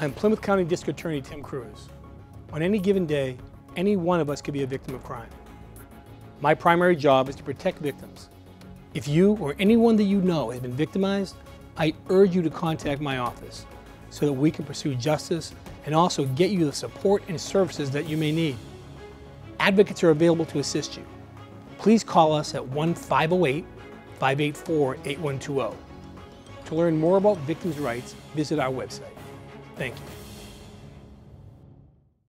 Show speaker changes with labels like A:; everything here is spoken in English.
A: I'm Plymouth County District Attorney Tim Cruz. On any given day, any one of us could be a victim of crime. My primary job is to protect victims. If you or anyone that you know has been victimized, I urge you to contact my office so that we can pursue justice and also get you the support and services that you may need. Advocates are available to assist you. Please call us at 1-508-584-8120. To learn more about victims' rights, visit our website. Thank you.